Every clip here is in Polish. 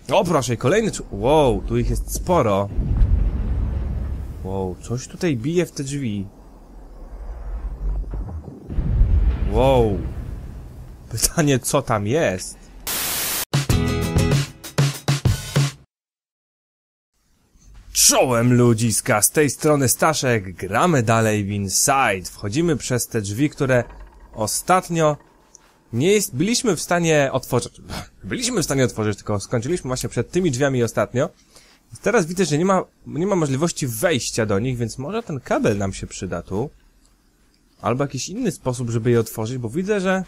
O proszę, kolejny wow, tu ich jest sporo. Wow, coś tutaj bije w te drzwi. Wow. Pytanie, co tam jest? Czołem ludziska, z tej strony Staszek, gramy dalej w Inside. Wchodzimy przez te drzwi, które ostatnio byliśmy w stanie otworzyć. Byliśmy w stanie otworzyć, tylko skończyliśmy właśnie przed tymi drzwiami ostatnio. Teraz widzę, że nie ma możliwości wejścia do nich, więc może ten kabel nam się przyda tu. Albo jakiś inny sposób, żeby je otworzyć, bo widzę, że...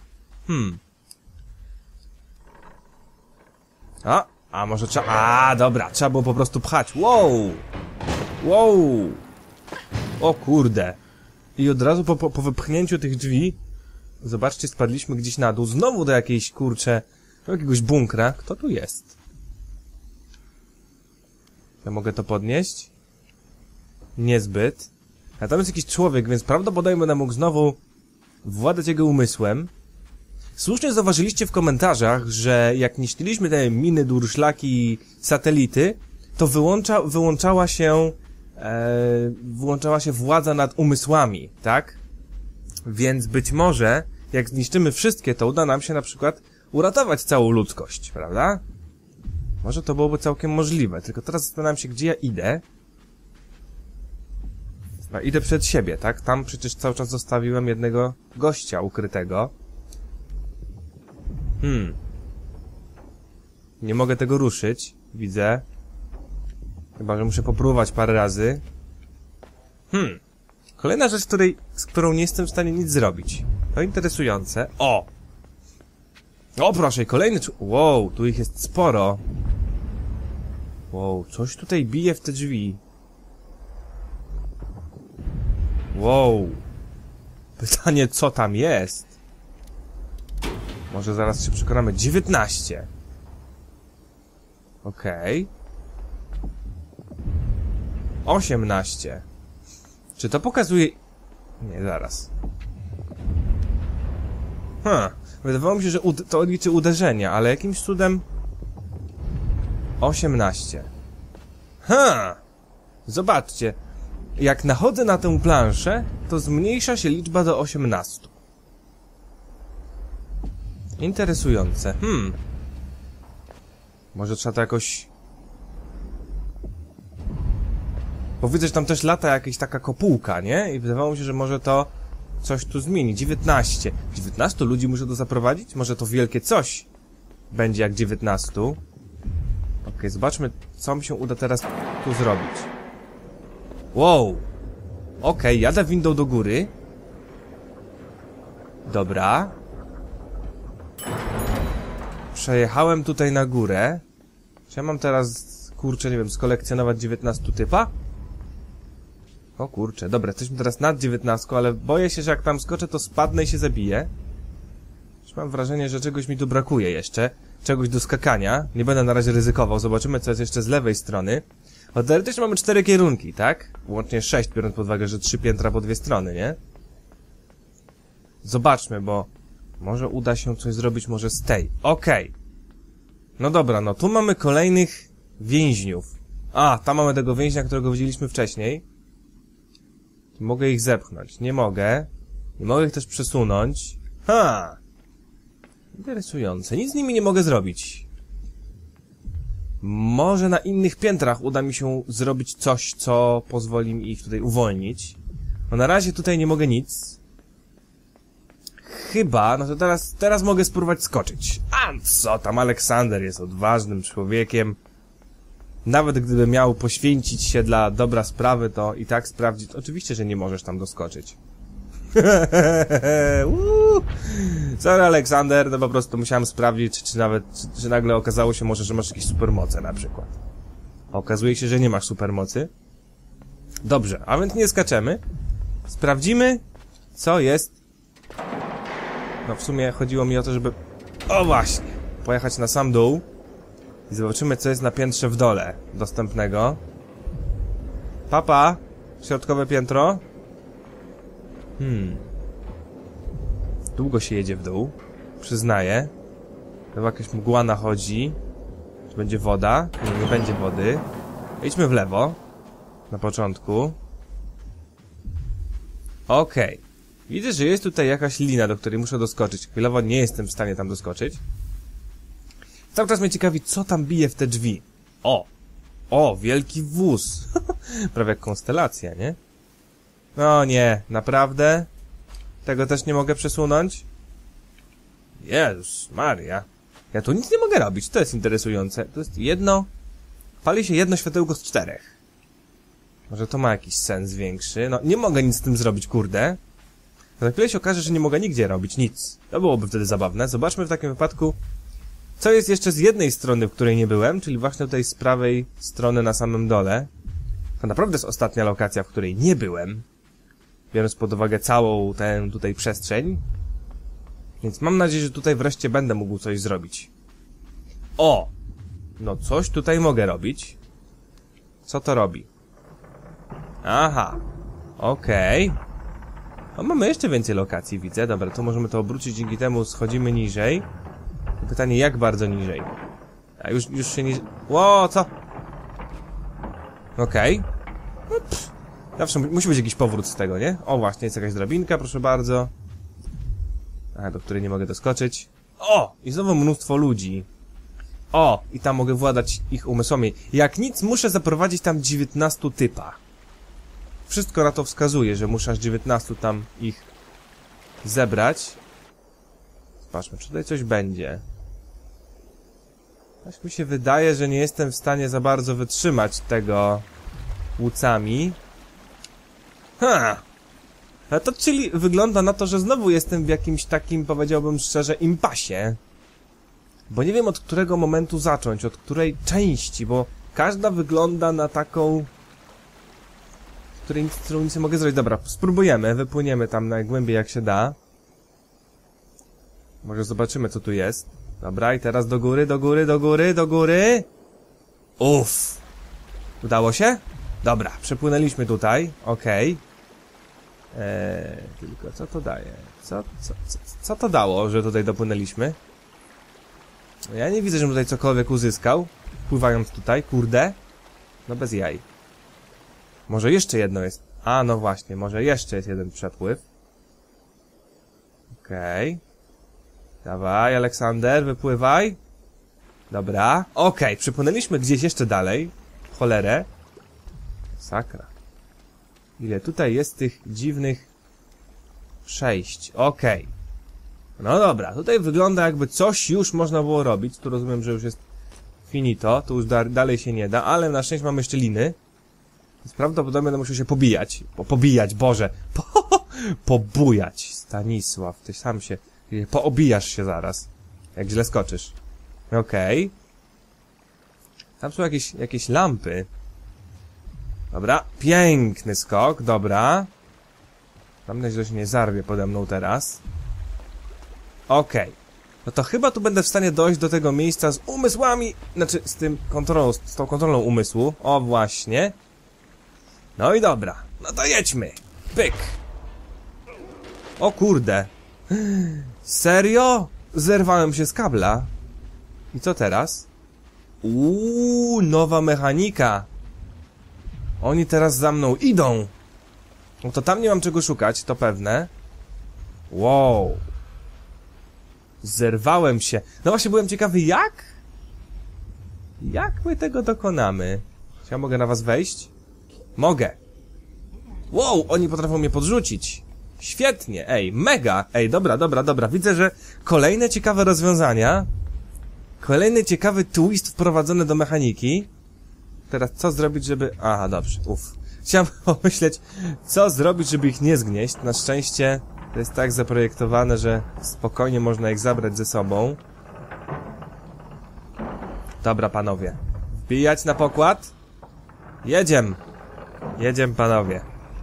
A może trzeba... dobra, trzeba było po prostu pchać. Wow! Wow! O kurde. I od razu po wypchnięciu tych drzwi, zobaczcie, spadliśmy gdzieś na dół. Znowu do jakiejś, kurczę, do jakiegoś bunkra. Kto tu jest? Ja mogę to podnieść? Niezbyt. A tam jest jakiś człowiek, więc prawdopodobnie będę mógł znowu władać jego umysłem. Słusznie zauważyliście w komentarzach, że jak niszczyliśmy te miny, durszlaki, satelity, to wyłączała się władza nad umysłami, tak? Więc być może, jak zniszczymy wszystkie, to uda nam się na przykład uratować całą ludzkość, prawda? Może to byłoby całkiem możliwe, tylko teraz zastanawiam się, gdzie ja idę. No, idę przed siebie, tak? Tam przecież cały czas zostawiłem jednego gościa ukrytego. Nie mogę tego ruszyć, widzę. Chyba, że muszę popróbować parę razy. Kolejna rzecz, z którą nie jestem w stanie nic zrobić. To interesujące. O proszę, kolejny wow, tu ich jest sporo. Wow, coś tutaj bije w te drzwi. Wow. Pytanie, co tam jest? Może zaraz się przekonamy. 19. Okej. 18. Czy to pokazuje... Nie, zaraz. Wydawało mi się, że to liczy uderzenia, ale jakimś cudem... 18. Zobaczcie. Jak nachodzę na tę planszę, to zmniejsza się liczba do 18. Interesujące. Może trzeba to jakoś... Bo widzę, że tam też lata jakaś taka kopułka, nie? I wydawało mi się, że może to coś tu zmieni. 19. 19 ludzi muszę tu zaprowadzić? Może to wielkie coś będzie jak 19. Okej, zobaczmy, co mi się uda teraz tu zrobić. Wow! Okej, jadę windą do góry. Dobra. Przejechałem tutaj na górę. Czy ja mam teraz, kurczę, nie wiem, skolekcjonować 19 typa? O kurczę, dobra, jesteśmy teraz nad 19, ale boję się, że jak tam skoczę, to spadnę i się zabiję. Już mam wrażenie, że czegoś mi tu brakuje jeszcze. Czegoś do skakania. Nie będę na razie ryzykował, zobaczymy, co jest jeszcze z lewej strony. Bo teoretycznie mamy 4 kierunki, tak? Łącznie 6, biorąc pod uwagę, że 3 piętra po 2 strony, nie? Zobaczmy, bo może uda się coś zrobić może z tej. Okej. No dobra, no tu mamy kolejnych więźniów. Tam mamy tego więźnia, którego widzieliśmy wcześniej. Mogę ich zepchnąć. Nie mogę. Nie mogę ich też przesunąć. Interesujące. Nic z nimi nie mogę zrobić. Może na innych piętrach uda mi się zrobić coś, co pozwoli mi ich tutaj uwolnić. No na razie tutaj nie mogę nic. Chyba, no to teraz mogę spróbować skoczyć. Co tam, Aleksander jest odważnym człowiekiem. Nawet gdyby miał poświęcić się dla dobra sprawy, to i tak sprawdzić. Oczywiście, że nie możesz tam doskoczyć. Sorry, Aleksander, no po prostu musiałem sprawdzić, czy nagle okazało się może, że masz jakieś supermoce na przykład. Okazuje się, że nie masz supermocy. Dobrze, a więc nie skaczemy. Sprawdzimy, co jest. No w sumie chodziło mi o to, żeby... O właśnie! Pojechać na sam dół. I zobaczymy, co jest na piętrze w dole dostępnego. Papa! Środkowe piętro. Długo się jedzie w dół. Przyznaję. Chyba jakaś mgła nachodzi. Tu będzie woda. Nie będzie wody. Idźmy w lewo. Na początku. Okej. Widzę, że jest tutaj jakaś lina, do której muszę doskoczyć. Chwilowo nie jestem w stanie tam doskoczyć. Cały czas mnie ciekawi, co tam bije w te drzwi. O, wielki wóz. Prawie jak konstelacja, nie? No nie, naprawdę? Tego też nie mogę przesunąć? Jezus Maria. Ja tu nic nie mogę robić, to jest interesujące. To jest jedno... Pali się jedno światełko z 4. Może to ma jakiś sens większy. No, nie mogę nic z tym zrobić, kurde. Za chwilę się okaże, że nie mogę nigdzie robić nic. To byłoby wtedy zabawne. Zobaczmy w takim wypadku, co jest jeszcze z jednej strony, w której nie byłem, czyli właśnie tutaj z prawej strony na samym dole. To naprawdę jest ostatnia lokacja, w której nie byłem. Biorąc pod uwagę całą tę tutaj przestrzeń. Więc mam nadzieję, że tutaj wreszcie będę mógł coś zrobić. O! No coś tutaj mogę robić. Co to robi? Aha. Okej. O, mamy jeszcze więcej lokacji, widzę. Dobra, to możemy to obrócić, dzięki temu schodzimy niżej. Pytanie, jak bardzo niżej? A już się nie... Ło, co? Okej. No, zawsze musi być jakiś powrót z tego, nie? O, właśnie, jest jakaś drabinka, proszę bardzo. A, do której nie mogę doskoczyć. O! I znowu mnóstwo ludzi. O! I tam mogę władać ich umysłami. Jak nic, muszę zaprowadzić tam 19 typa. Wszystko na to wskazuje, że muszę aż 19 tam ich zebrać. Zobaczmy, czy tutaj coś będzie. Aż mi się wydaje, że nie jestem w stanie za bardzo wytrzymać tego łucami. A to czyli wygląda na to, że znowu jestem w jakimś takim, powiedziałbym szczerze, impasie. Bo nie wiem, od którego momentu zacząć, od której części, bo każda wygląda na taką, którą nic nie mogę zrobić. Dobra, spróbujemy, wypłyniemy tam najgłębiej jak się da. Może zobaczymy, co tu jest. Dobra, i teraz do góry, do góry, do góry, do góry. Uff. Udało się? Dobra, przepłynęliśmy tutaj, okej. Tylko co to daje? Co to dało, że tutaj dopłynęliśmy? Ja nie widzę, żebym tutaj cokolwiek uzyskał, pływając tutaj, kurde. No bez jaj. Może jeszcze jedno jest. A, no właśnie, może jeszcze jest jeden przepływ. Okej. Dawaj, Aleksander, wypływaj. Dobra. Okej, przypłynęliśmy gdzieś jeszcze dalej. W cholerę. Sakra. Ile tutaj jest tych dziwnych przejść. Okej. No dobra, tutaj wygląda jakby coś już można było robić. Tu rozumiem, że już jest finito. Tu już dalej się nie da, ale na szczęście mamy jeszcze liny. Więc prawdopodobnie będę musiał się pobijać. Pobijać, Boże. Pobujać. Stanisław, ty sam się... Poobijasz się zaraz. Jak źle skoczysz. Okej. Tam są jakieś lampy. Dobra, piękny skok, dobra. Mam nadzieję, że się nie zarwie pode mną teraz. Okej. No to chyba tu będę w stanie dojść do tego miejsca z umysłami, znaczy z tą kontrolą umysłu. O, właśnie. No i dobra. No to jedźmy. Pyk. O kurde. Serio? Zerwałem się z kabla. I co teraz? Nowa mechanika. Oni teraz za mną idą. No to tam nie mam czego szukać, to pewne. Wow. Zerwałem się. No właśnie byłem ciekawy, jak? Jak my tego dokonamy? Czy ja mogę na was wejść? Mogę. Wow, oni potrafią mnie podrzucić. Świetnie, ej, mega. Ej, dobra. Widzę, że kolejne ciekawe rozwiązania. Kolejny ciekawy twist wprowadzony do mechaniki. Teraz co zrobić, żeby... Aha, dobrze, Chciałem pomyśleć, co zrobić, żeby ich nie zgnieść. Na szczęście to jest tak zaprojektowane, że spokojnie można ich zabrać ze sobą. Dobra, panowie. Wbijać na pokład. Jedziem. Jedziem, panowie.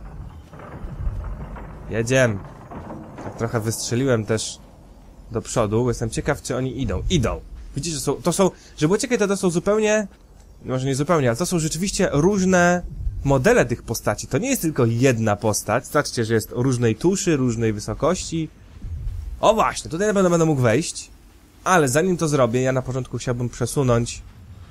Jedziem. Tak trochę wystrzeliłem też do przodu. Jestem ciekaw, czy oni idą. Idą. Widzicie, że to są... Żeby było ciekawe, to są zupełnie... Może nie zupełnie, ale to są rzeczywiście różne modele tych postaci. To nie jest tylko jedna postać. Zobaczcie, że jest różnej tuszy, różnej wysokości. O właśnie, tutaj na pewno będę mógł wejść. Ale zanim to zrobię, ja na początku chciałbym przesunąć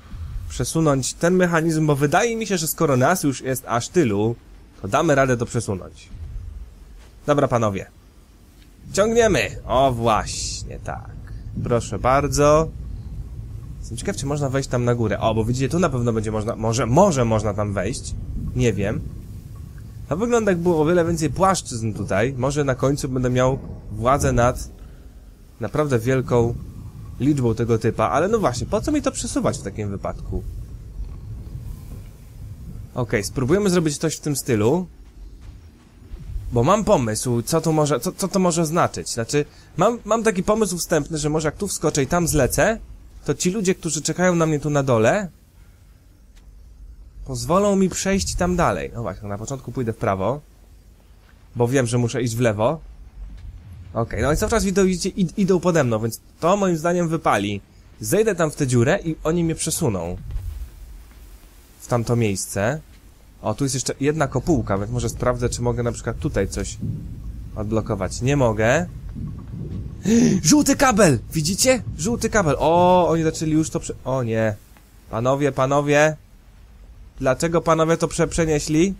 przesunąć ten mechanizm, bo wydaje mi się, że skoro nas już jest aż tylu, to damy radę to przesunąć. Dobra, panowie. Ciągniemy! O, właśnie, tak. Proszę bardzo. Jestem ciekaw, czy można wejść tam na górę. O, bo widzicie, tu na pewno będzie można... Może można tam wejść. Nie wiem. To wygląda, jak było o wiele więcej płaszczyzn tutaj. Może na końcu będę miał władzę nad naprawdę wielką liczbą tego typa. Ale no właśnie, po co mi to przesuwać w takim wypadku? Okej, spróbujemy zrobić coś w tym stylu. Bo mam pomysł, co to może znaczyć. Znaczy, mam taki pomysł wstępny, że może jak tu wskoczę i tam zlecę, to ci ludzie, którzy czekają na mnie tu na dole, pozwolą mi przejść tam dalej. No właśnie, na początku pójdę w prawo, bo wiem, że muszę iść w lewo. Okej, no i cały czas idą pode mną, więc to moim zdaniem wypali. Zejdę tam w tę dziurę i oni mnie przesuną w tamto miejsce. O, tu jest jeszcze jedna kopułka, więc może sprawdzę, czy mogę na przykład tutaj coś odblokować. Nie mogę. Żółty kabel! Widzicie? Żółty kabel. O, oni zaczęli już to O nie. Panowie. Dlaczego panowie to przenieśli?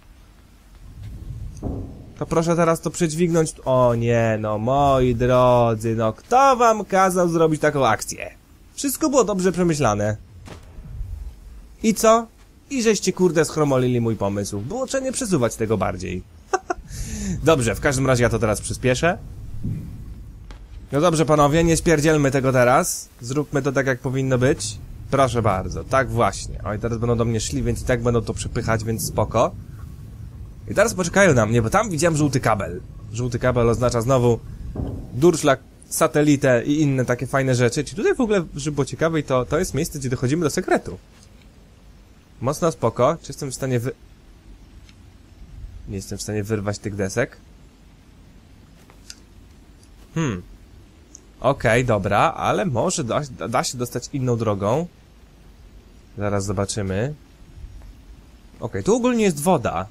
To proszę teraz to przedźwignąć. O nie, no moi drodzy, no kto wam kazał zrobić taką akcję? Wszystko było dobrze przemyślane. I co? I żeście kurde schromolili mój pomysł. Było trzeba nie przesuwać tego bardziej. Dobrze, w każdym razie ja to teraz przyspieszę. No dobrze panowie, nie spierdzielmy tego teraz. Zróbmy to tak jak powinno być. Proszę bardzo, tak właśnie. Oj, teraz będą do mnie szli, więc i tak będą to przepychać, więc spoko. I teraz poczekają na mnie, bo tam widziałem żółty kabel. Żółty kabel oznacza znowu durszlak, satelitę i inne takie fajne rzeczy. Czy tutaj w ogóle, żeby było ciekawe, to jest miejsce, gdzie dochodzimy do sekretu. Mocno spoko. Czy jestem w stanie Nie jestem w stanie wyrwać tych desek. Okej, dobra, ale może da się dostać inną drogą. Zaraz zobaczymy. Okej, tu ogólnie jest woda.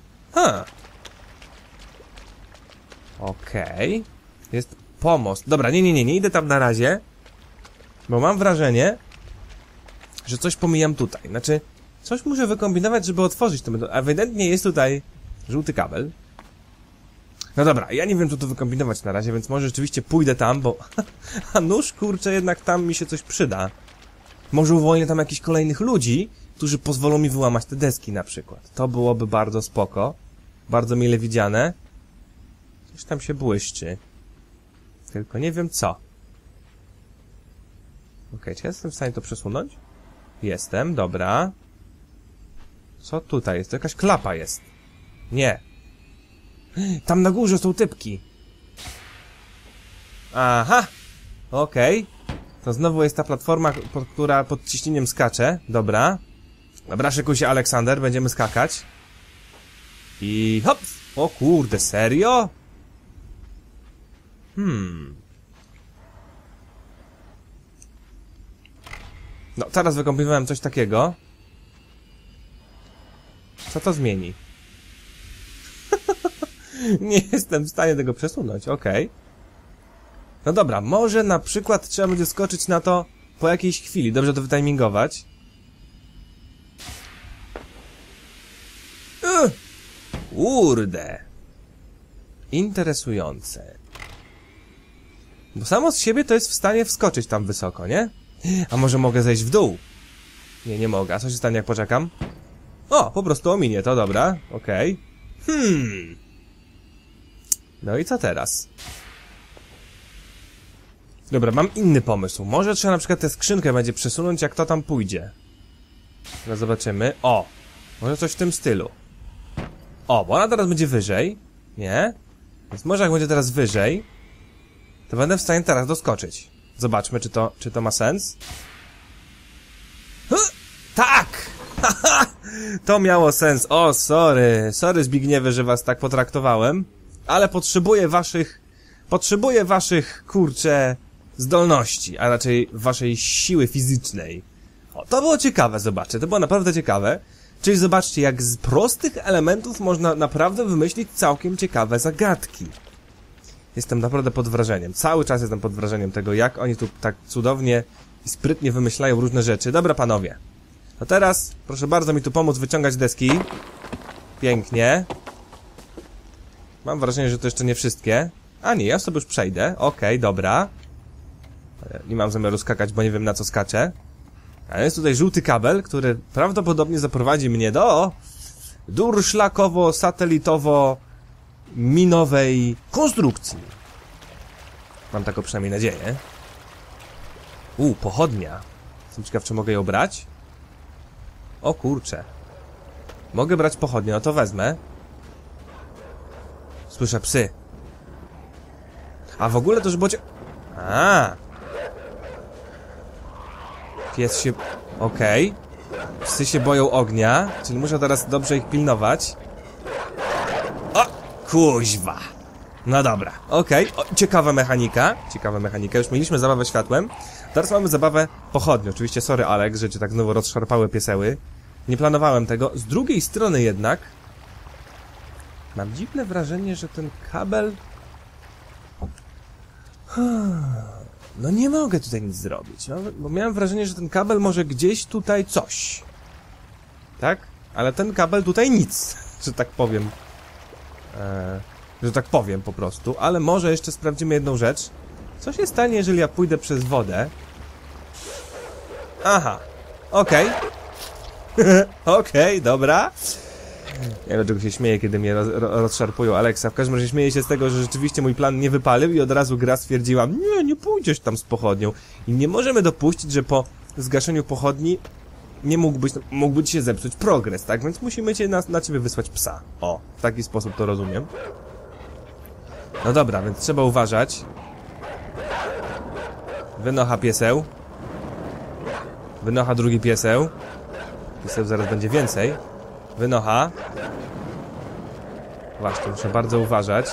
Okej. Jest pomost. Dobra, nie idę tam na razie. Bo mam wrażenie, że coś pomijam tutaj. Znaczy, coś muszę wykombinować, żeby otworzyć to. Ewidentnie jest tutaj żółty kabel. No dobra, ja nie wiem, co tu wykombinować na razie, więc może rzeczywiście pójdę tam, bo... A nóż, kurczę, jednak tam mi się coś przyda. Może uwolnię tam jakichś kolejnych ludzi, którzy pozwolą mi wyłamać te deski na przykład. To byłoby bardzo spoko. Bardzo mile widziane. Coś tam się błyszczy. Tylko nie wiem co. Okej, czy ja jestem w stanie to przesunąć? Jestem, dobra. Co tutaj jest? To jakaś klapa jest. Nie. Tam na górze są typki. Aha. Okej. To znowu jest ta platforma, która pod ciśnieniem skacze. Dobra. Dobra, szykuj się, Aleksander. Będziemy skakać. I hop. O kurde, serio? No, teraz wykombinowałem coś takiego. Co to zmieni? Nie jestem w stanie tego przesunąć, okej. No dobra, może na przykład trzeba będzie skoczyć na to po jakiejś chwili. Dobrze to wytimingować. Kurde. Interesujące. Bo samo z siebie to jest w stanie wskoczyć tam wysoko, nie? A może mogę zejść w dół? Nie mogę. A co się stanie, jak poczekam? O, po prostu ominie to, dobra. Okej. No i co teraz? Dobra, mam inny pomysł. Może trzeba na przykład tę skrzynkę będzie przesunąć, jak to tam pójdzie. Teraz zobaczymy. O! Może coś w tym stylu. O, bo ona teraz będzie wyżej. Nie? Więc może jak będzie teraz wyżej, to będę w stanie teraz doskoczyć. Zobaczmy, czy to ma sens. Tak! To miało sens. O, sorry. Sorry, Zbigniewie, że was tak potraktowałem. Ale potrzebuję waszych, kurczę, zdolności, a raczej waszej siły fizycznej. O, to było ciekawe, zobaczcie. To było naprawdę ciekawe. Czyli zobaczcie, jak z prostych elementów można naprawdę wymyślić całkiem ciekawe zagadki. Jestem naprawdę pod wrażeniem. Cały czas jestem pod wrażeniem tego, jak oni tu tak cudownie i sprytnie wymyślają różne rzeczy. Dobra, panowie. A teraz, proszę bardzo mi tu pomóc wyciągać deski. Pięknie. Mam wrażenie, że to jeszcze nie wszystkie. A nie, ja sobie już przejdę. Okej, dobra. Nie mam zamiaru skakać, bo nie wiem na co skaczę. A jest tutaj żółty kabel, który prawdopodobnie zaprowadzi mnie do durszlakowo-satelitowo-minowej konstrukcji. Mam taką przynajmniej nadzieję. Pochodnia. Jestem ciekaw, czy mogę ją brać? O kurczę. Mogę brać pochodnię, no to wezmę. Słyszę psy. A w ogóle to już było... Pies się... Okej. Psy się boją ognia, czyli muszę teraz dobrze ich pilnować. O! Kuźwa! No dobra, okej. Ciekawa mechanika. Ciekawa mechanika. Już mieliśmy zabawę światłem. Teraz mamy zabawę pochodnią. Oczywiście sorry Alex, że cię tak znowu rozszarpały pieseły. Nie planowałem tego. Z drugiej strony jednak mam dziwne wrażenie, że ten kabel... No nie mogę tutaj nic zrobić, no, bo miałem wrażenie, że ten kabel może gdzieś tutaj coś. Tak? Ale ten kabel tutaj nic, że tak powiem. Że tak powiem po prostu. Ale może jeszcze sprawdzimy jedną rzecz. Co się stanie, jeżeli ja pójdę przez wodę? Aha. Okej. Okej, dobra. Ja dlaczego się śmieję, kiedy mnie rozszarpują Alexa. W każdym razie śmieję się z tego, że rzeczywiście mój plan nie wypalił i od razu gra stwierdziła: nie pójdziesz tam z pochodnią. I nie możemy dopuścić, że po zgaszeniu pochodni nie mógłby ci się zepsuć progres, tak? Więc musimy na ciebie wysłać psa. O, w taki sposób to rozumiem. No dobra, więc trzeba uważać. Wynocha pieseł. Wynocha drugi pieseł. Pieseł zaraz będzie więcej. Wynocha. Właśnie, muszę bardzo uważać.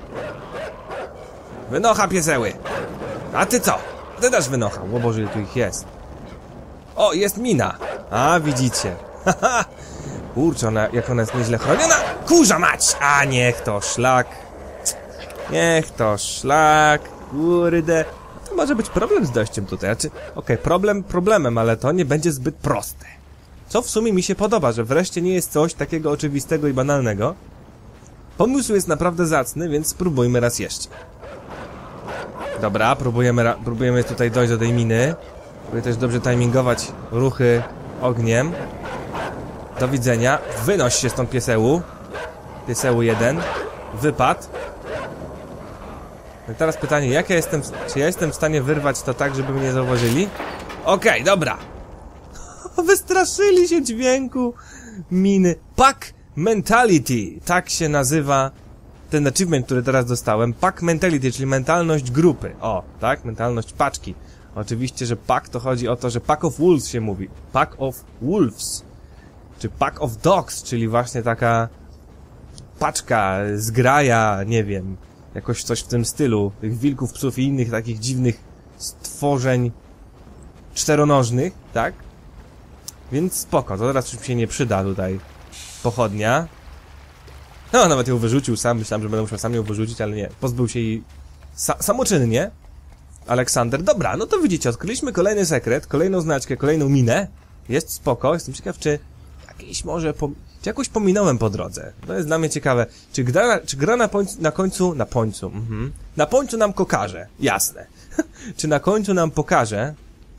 Wynocha pieseły! A ty co? Ty też wynocha. O Boże, ile tu ich jest. O, jest mina! A, widzicie. Haha! Kurczę, jak ona jest nieźle chroniona. Kurza mać! A, niech to szlak. Niech to szlak. Kurde. To może być problem z dojściem tutaj. Znaczy, okej, problemem, ale to nie będzie zbyt proste. Co w sumie mi się podoba, że wreszcie nie jest coś takiego oczywistego i banalnego. Pomysł jest naprawdę zacny, więc spróbujmy raz jeszcze. Dobra, próbujemy tutaj dojść do tej miny. Próbuję też dobrze timingować ruchy ogniem. Do widzenia. Wynoś się stąd piesełu. Piesełu 1. Wypad. No i teraz pytanie, czy ja jestem w stanie wyrwać to tak, żeby mnie nie zauważyli? Okej, dobra. Wystraszyli się dźwięku miny. Pack Mentality. Tak się nazywa ten achievement, który teraz dostałem. Pack Mentality, czyli mentalność grupy. O, tak? Mentalność paczki. Oczywiście, że pack to chodzi o to, że Pack of Wolves się mówi. Pack of Wolves. Czy Pack of Dogs, czyli właśnie taka paczka, zgraja, nie wiem. Jakoś coś w tym stylu. Tych wilków, psów i innych takich dziwnych stworzeń czteronożnych, tak? Więc spoko, to teraz już się nie przyda tutaj pochodnia. No, nawet ją wyrzucił sam, myślałem, że będę musiał sam ją wyrzucić, ale nie. Pozbył się jej samoczynnie Aleksander. Dobra, no to widzicie, odkryliśmy kolejny sekret, kolejną znaczkę, kolejną minę. Jest spoko, jestem ciekaw, czy jakiś może... Czy jakoś pominąłem po drodze? To jest dla mnie ciekawe. Czy gra na końcu nam pokaże? Jasne. Czy na końcu nam pokaże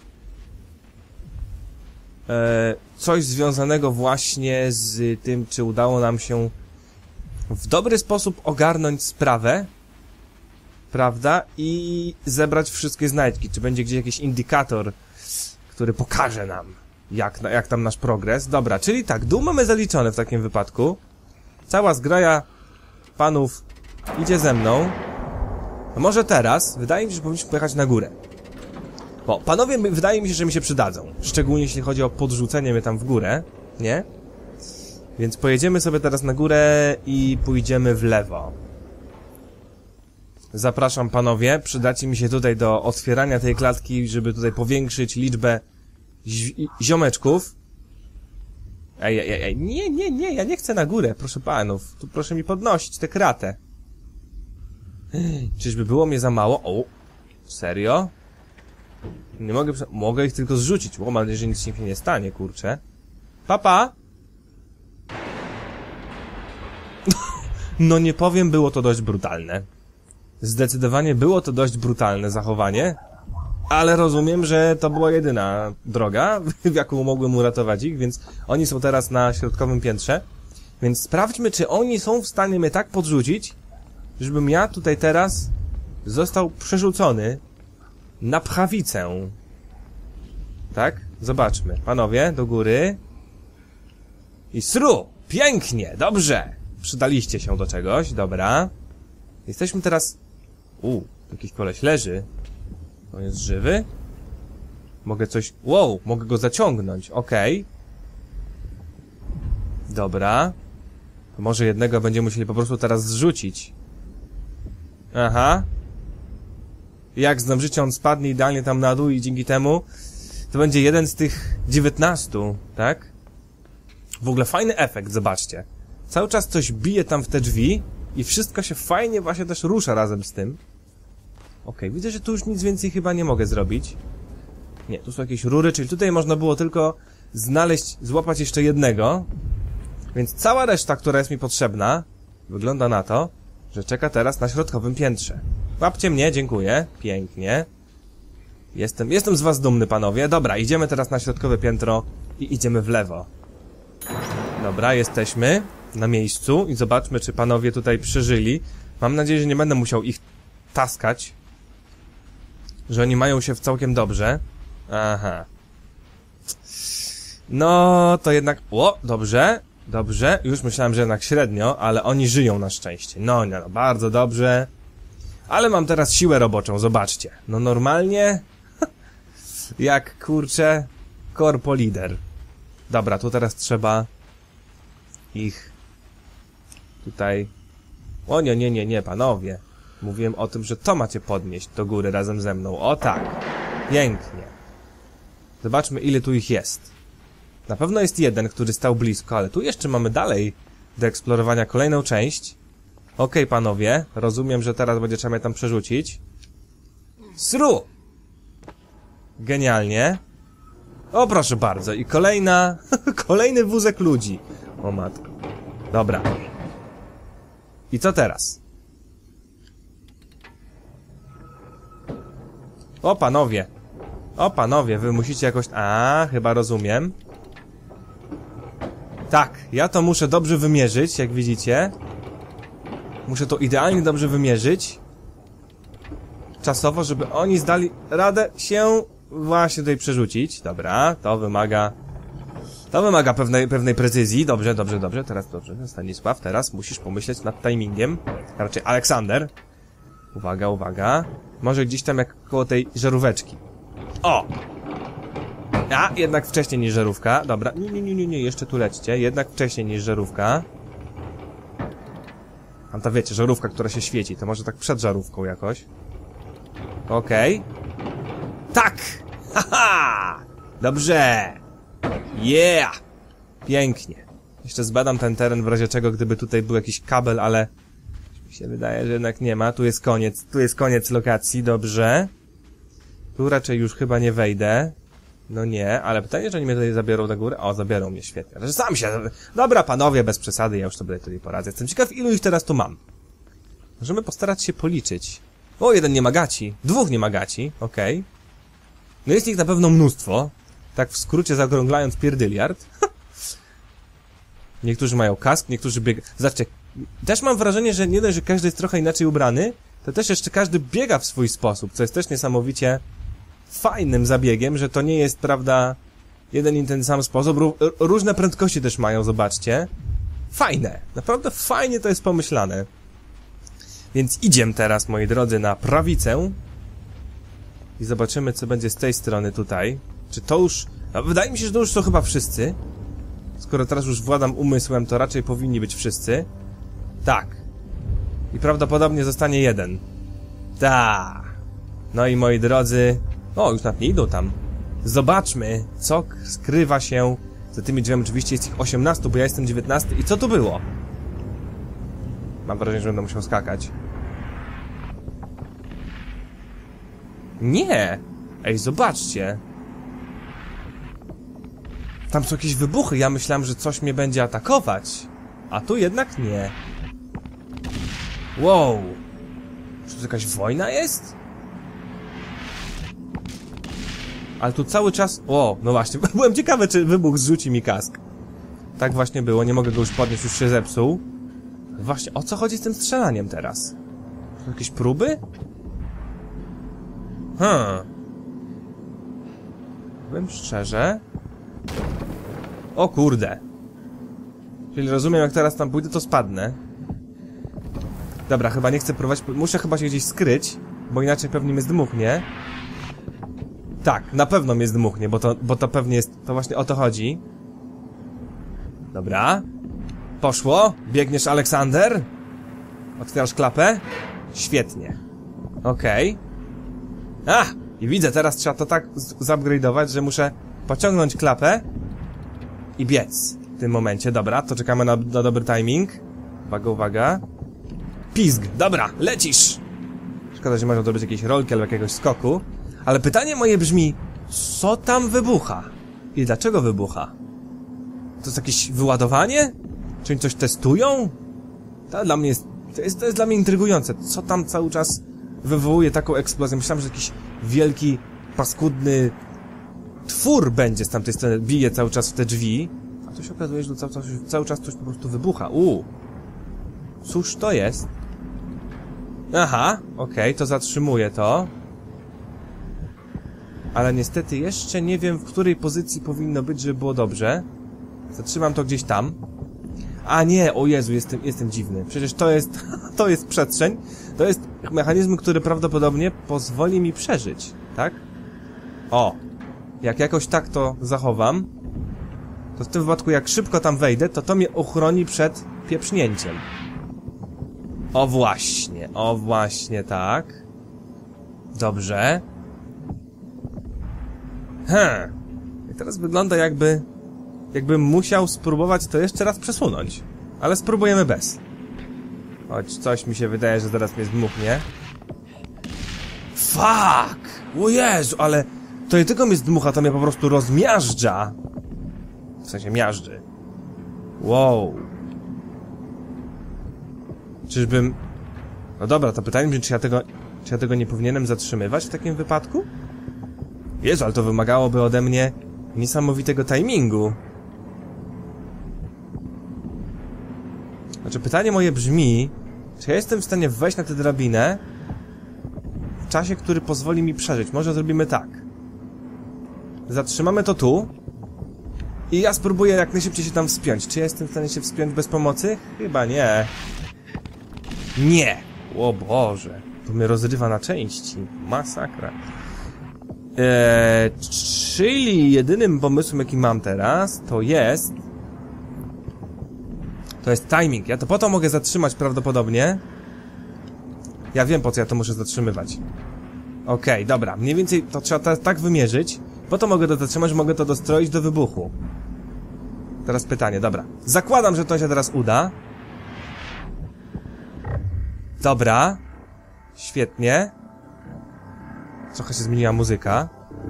coś związanego właśnie z tym, czy udało nam się w dobry sposób ogarnąć sprawę, prawda? I zebrać wszystkie znajdźki. Czy będzie gdzieś jakiś indykator, który pokaże nam, jak tam nasz progres. Dobra, czyli tak, dół mamy zaliczony w takim wypadku. Cała zgraja panów idzie ze mną. A może teraz, wydaje mi się, że powinniśmy pojechać na górę. Bo panowie, wydaje mi się, że mi się przydadzą. Szczególnie jeśli chodzi o podrzucenie mnie tam w górę, nie? Więc pojedziemy sobie teraz na górę i pójdziemy w lewo. Zapraszam panowie, przydacie mi się tutaj do otwierania tej klatki, żeby tutaj powiększyć liczbę ziomeczków. Ej, nie, ja nie chcę na górę, proszę panów. Tu proszę mi podnosić tę kratę. Czyżby było mnie za mało? O, serio? Nie mogę ich tylko zrzucić. O, mam nadzieję, że nic się nie stanie, kurczę. Papa! No nie powiem, było to dość brutalne. Zdecydowanie było to dość brutalne zachowanie. Ale rozumiem, że to była jedyna droga, w jaką mogłem uratować ich, więc oni są teraz na środkowym piętrze. Więc sprawdźmy, czy oni są w stanie mnie tak podrzucić, żebym ja tutaj teraz został przerzucony na prawicę. Tak? Zobaczmy. Panowie, do góry. I sru! Pięknie! Dobrze! Przydaliście się do czegoś, dobra. Jesteśmy teraz... jakiś koleś leży. On jest żywy? Mogę coś... Wow, mogę go zaciągnąć, okej. Dobra. To może jednego będziemy musieli po prostu teraz zrzucić. Aha. Jak znam życie, on spadnie idealnie tam na dół i dzięki temu to będzie jeden z tych 19, tak? W ogóle fajny efekt, zobaczcie. Cały czas coś bije tam w te drzwi i wszystko się fajnie właśnie też rusza razem z tym. Okej, widzę, że tu już nic więcej chyba nie mogę zrobić. Nie, tu są jakieś rury, czyli tutaj można było tylko złapać jeszcze jednego. Więc cała reszta, która jest mi potrzebna, wygląda na to, że czeka teraz na środkowym piętrze. Łapcie mnie, dziękuję. Pięknie. Jestem z was dumny, panowie. Dobra, idziemy teraz na środkowe piętro i idziemy w lewo. Dobra, jesteśmy na miejscu i zobaczmy, czy panowie tutaj przeżyli. Mam nadzieję, że nie będę musiał ich taskać. Że oni mają się całkiem dobrze. Aha. No, to jednak... dobrze. Dobrze. Już myślałem, że jednak średnio, ale oni żyją na szczęście. No, bardzo dobrze. Ale mam teraz siłę roboczą, zobaczcie. No normalnie... jak, kurczę... Corpo lider. Dobra, tu teraz trzeba... ich... tutaj... O nie, panowie. Mówiłem o tym, że to macie podnieść do góry razem ze mną. O tak. Pięknie. Zobaczmy, ile tu ich jest. Na pewno jest jeden, który stał blisko, ale tu jeszcze mamy dalej do eksplorowania kolejną część. Okej, panowie. Rozumiem, że teraz będzie trzeba mnie tam przerzucić. Sru! Genialnie. O, proszę bardzo. I kolejna... kolejny wózek ludzi. O matko. Dobra. I co teraz? O, panowie. O, panowie, wy musicie jakoś... chyba rozumiem. Tak, ja to muszę dobrze wymierzyć, jak widzicie. Muszę to idealnie dobrze wymierzyć. Czasowo, żeby oni zdali radę się właśnie tutaj przerzucić. Dobra, to wymaga pewnej precyzji. Dobrze. Teraz dobrze. Stanisław, teraz musisz pomyśleć nad timingiem. Raczej Aleksander. Uwaga. Może gdzieś tam jak koło tej żaróweczki. O! Jednak wcześniej niż żarówka. Dobra, nie, jeszcze tu lećcie. Jednak wcześniej niż żarówka. Tam ta wiecie, żarówka, która się świeci. To może tak przed żarówką jakoś. Okej. Tak! Haha! Dobrze! Yeah! Pięknie. Jeszcze zbadam ten teren w razie czego, gdyby tutaj był jakiś kabel, ale... mi się wydaje, że jednak nie ma. Tu jest koniec lokacji, dobrze. Tu raczej już chyba nie wejdę. No nie, ale pytanie, że oni mnie tutaj zabiorą do góry? O, zabiorą mnie, świetnie. Że sam się... Dobra, panowie, bez przesady, ja już sobie tutaj poradzę. Jestem ciekaw, ilu ich teraz tu mam. Możemy postarać się policzyć. O, jeden nie ma gaci. 2 nie ma gaci, okej. No jest ich na pewno mnóstwo. Tak w skrócie zaokrąglając pierdyliard. Niektórzy mają kask, niektórzy biegają... Zobaczcie, też mam wrażenie, że nie dość, że każdy jest trochę inaczej ubrany, to też jeszcze każdy biega w swój sposób, co jest też niesamowicie fajnym zabiegiem, że to nie jest, prawda, jeden i ten sam sposób. Różne prędkości też mają, zobaczcie. Fajne, naprawdę fajnie to jest pomyślane. Więc idziemy teraz, moi drodzy, na prawicę i zobaczymy, co będzie z tej strony tutaj. Czy to już... No, wydaje mi się, że to już są chyba wszyscy. Skoro teraz już władam umysłem, to raczej powinni być wszyscy. Tak. I prawdopodobnie zostanie jeden. Ta. No i moi drodzy... O, już nawet nie idą tam. Zobaczmy, co skrywa się za tymi drzwiami. Oczywiście jest ich 18, bo ja jestem 19. I co tu było? Mam wrażenie, że będę musiał skakać. Nie! Ej, zobaczcie. Tam są jakieś wybuchy, ja myślałem, że coś mnie będzie atakować. A tu jednak nie. Wow. Czy to jakaś wojna jest? Ale tu cały czas... O, no właśnie, byłem ciekawy, czy wybuch zrzuci mi kask. Tak właśnie było, nie mogę go już podnieść, już się zepsuł. Właśnie, o co chodzi z tym strzelaniem teraz? Są jakieś próby? Powiem szczerze... O kurde. Czyli rozumiem, jak teraz tam pójdę, to spadnę. Dobra, chyba nie chcę próbować... Muszę chyba się gdzieś skryć, bo inaczej pewnie mnie zdmuchnie. Tak, na pewno mnie zdmuchnie, bo to pewnie jest... To właśnie o to chodzi. Dobra. Poszło. Biegniesz, Aleksander. Otwierasz klapę. Świetnie. Okej. I widzę, teraz trzeba to tak zupgrade'ować, że muszę pociągnąć klapę i biec w tym momencie. Dobra, to czekamy na dobry timing. Uwaga, uwaga. Pizg. Dobra, lecisz. Szkoda, że można zrobić jakieś rolki albo jakiegoś skoku. Ale pytanie moje brzmi, co tam wybucha? I dlaczego wybucha? To jest jakieś wyładowanie? Czy oni coś testują? To dla mnie jest... To jest dla mnie intrygujące. Co tam cały czas wywołuje taką eksplozję? Myślałem, że jakiś wielki, paskudny twór będzie z tamtej strony, bije cały czas w te drzwi. A tu się okazuje, że cały czas coś po prostu wybucha. Cóż to jest? Aha, okej, to zatrzymuję to. Ale niestety jeszcze nie wiem, w której pozycji powinno być, żeby było dobrze. Zatrzymam to gdzieś tam. A nie, o Jezu, jestem dziwny. Przecież to jest przestrzeń. To jest mechanizm, który prawdopodobnie pozwoli mi przeżyć, tak? O! Jak jakoś tak to zachowam, to w tym wypadku jak szybko tam wejdę, to mnie ochroni przed pieprznięciem. O właśnie, tak. Dobrze. I teraz wygląda jakbym musiał spróbować to jeszcze raz przesunąć. Ale spróbujemy bez. Choć coś mi się wydaje, że zaraz mnie zdmuchnie. Fuck! O Jezu, ale to nie tylko mnie zdmucha, to mnie po prostu rozmiażdża. W sensie miażdży. Wow. Czyżbym... No dobra, to pytanie brzmi, czy ja tego nie powinienem zatrzymywać w takim wypadku? Jezu, ale to wymagałoby ode mnie niesamowitego timingu. Znaczy, pytanie moje brzmi, czy ja jestem w stanie wejść na tę drabinę w czasie, który pozwoli mi przeżyć. Może zrobimy tak. Zatrzymamy to tu i ja spróbuję jak najszybciej się tam wspiąć. Czy ja jestem w stanie się wspiąć bez pomocy? Chyba nie. Nie! O Boże. To mnie rozrywa na części. Masakra. Czyli jedynym pomysłem, jaki mam teraz, to jest timing. Ja to po to mogę zatrzymać prawdopodobnie. Ja wiem, po co ja to muszę zatrzymywać. Okej, dobra. Mniej więcej to trzeba tak wymierzyć. Po to mogę to zatrzymać, że mogę to dostroić do wybuchu. Teraz pytanie, dobra. Zakładam, że to się teraz uda. Dobra. Świetnie. Trochę się zmieniła muzyka.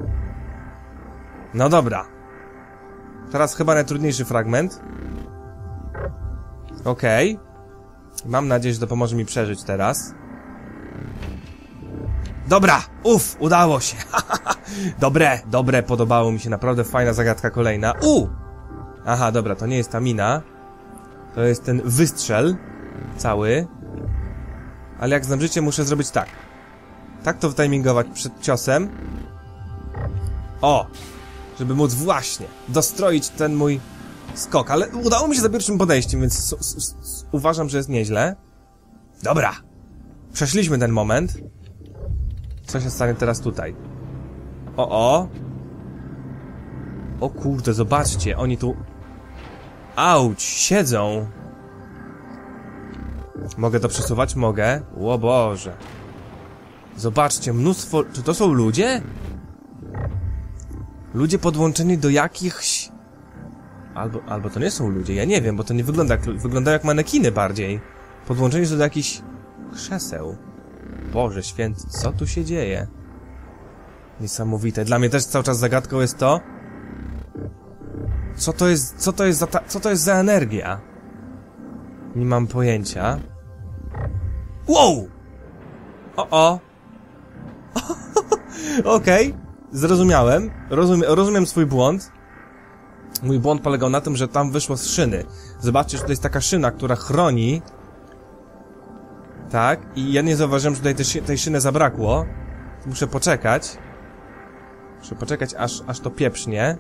No dobra. Teraz chyba najtrudniejszy fragment. Okej. Mam nadzieję, że to pomoże mi przeżyć teraz. Dobra! Udało się! Dobre, podobało mi się, naprawdę fajna zagadka kolejna. Aha, dobra, to nie jest ta mina. To jest ten wystrzel cały. Ale jak znam życie, muszę zrobić tak. Tak to wytimingować przed ciosem. Żeby móc właśnie dostroić ten mój skok. Ale udało mi się za pierwszym podejściem, więc uważam, że jest nieźle. Dobra. Przeszliśmy ten moment. Co się stanie teraz tutaj? O kurde, zobaczcie, oni tu... Auć, siedzą. Mogę to przesuwać? Mogę. O Boże. Zobaczcie, mnóstwo... Czy to są ludzie? Ludzie podłączeni do jakichś... Albo to nie są ludzie, ja nie wiem, bo to nie wygląda jak... Wyglądają jak manekiny bardziej. Podłączeni są do jakichś... krzeseł. Boże święty, co tu się dzieje? Niesamowite. Dla mnie też cały czas zagadką jest to... Co to jest za energia? Nie mam pojęcia. Wow! O. Okej. Zrozumiałem. Rozumiem swój błąd. Mój błąd polegał na tym, że tam wyszło z szyny. Zobaczcie, że to jest taka szyna, która chroni. Tak? I ja nie zauważyłem, że tutaj tej szyny zabrakło. Muszę poczekać. Aż to pieprznie.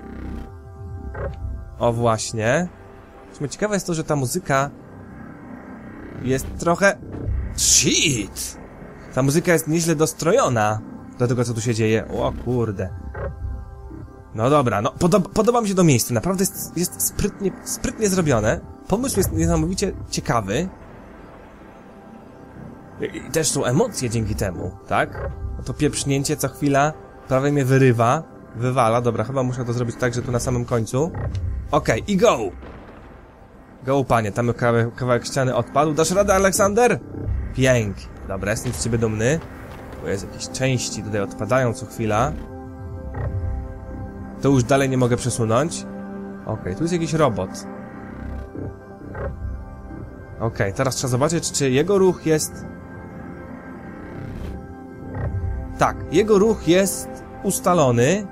O, właśnie. Ciekawe jest to, że ta muzyka jest trochę... Shit! Ta muzyka jest nieźle dostrojona do tego, co tu się dzieje. O kurde. No dobra, no podoba mi się to miejsce. Naprawdę jest sprytnie zrobione. Pomysł jest niesamowicie ciekawy. I też są emocje dzięki temu, tak? No to pieprznięcie co chwila prawie mnie wywala. Dobra, chyba muszę to zrobić tak, że tu na samym końcu. Okej, i go! Go, panie, tam kawałek ściany odpadł. Dasz radę, Aleksander? Pięknie. Dobra, jestem z ciebie dumny. Bo jest jakieś części tutaj odpadają co chwila. To już dalej nie mogę przesunąć. Okej, tu jest jakiś robot. Okej, teraz trzeba zobaczyć, czy jego ruch jest... Tak, jego ruch jest ustalony.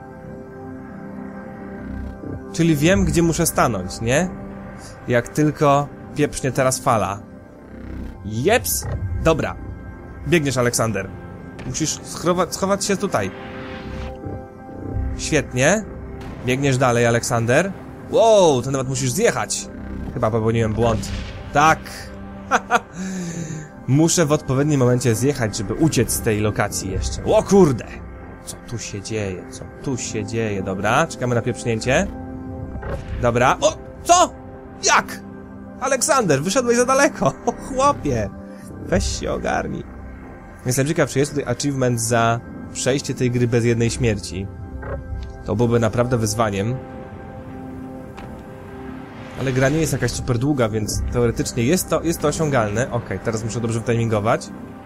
Czyli wiem, gdzie muszę stanąć, nie? Jak tylko pieprznie teraz fala. Jeps! Dobra. Biegniesz, Aleksander. Musisz schować się tutaj. Świetnie. Biegniesz dalej, Aleksander. Wow, to nawet musisz zjechać. Chyba popełniłem błąd. Tak. Muszę w odpowiednim momencie zjechać, żeby uciec z tej lokacji jeszcze. O kurde! Co tu się dzieje? Dobra, czekamy na pieprznięcie. Dobra. O! Co? Jak? Aleksander, wyszedłeś za daleko. O chłopie. Weź się ogarnij. Jestem ciekaw, czy jest tutaj achievement za przejście tej gry bez jednej śmierci. To byłoby naprawdę wyzwaniem. Ale gra nie jest jakaś super długa, więc teoretycznie jest to osiągalne. Okej, teraz muszę dobrze wtimingować.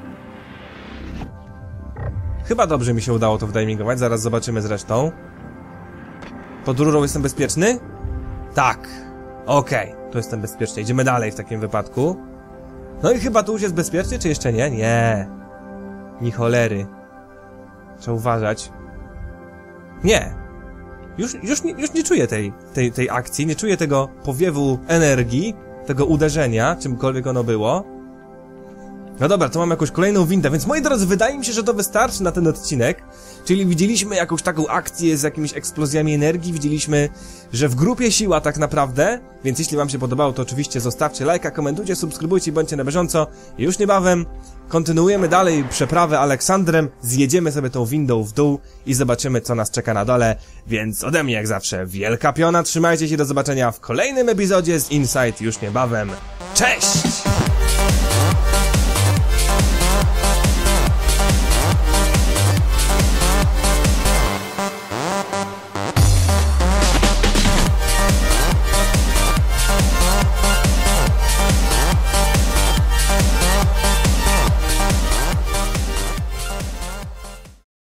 Chyba dobrze mi się udało to wtimingować, zaraz zobaczymy zresztą. Pod rurą jestem bezpieczny? Tak. Okej, tu jestem bezpieczny. Idziemy dalej w takim wypadku. No i chyba tu już jest bezpiecznie, czy jeszcze nie? Nie. Ni cholery. Trzeba uważać. Nie. Już nie czuję tej akcji, nie czuję tego powiewu energii, tego uderzenia, czymkolwiek ono było. No dobra, to mam jakąś kolejną windę, więc moi drodzy, wydaje mi się, że to wystarczy na ten odcinek. Czyli widzieliśmy jakąś taką akcję z jakimiś eksplozjami energii, widzieliśmy, że w grupie siła tak naprawdę, więc jeśli wam się podobało, to oczywiście zostawcie lajka, komentujcie, subskrybujcie i bądźcie na bieżąco. I już niebawem kontynuujemy dalej przeprawę Aleksandrem, zjedziemy sobie tą windą w dół i zobaczymy, co nas czeka na dole. Więc ode mnie jak zawsze wielka piona, trzymajcie się, do zobaczenia w kolejnym epizodzie z Inside już niebawem. Cześć!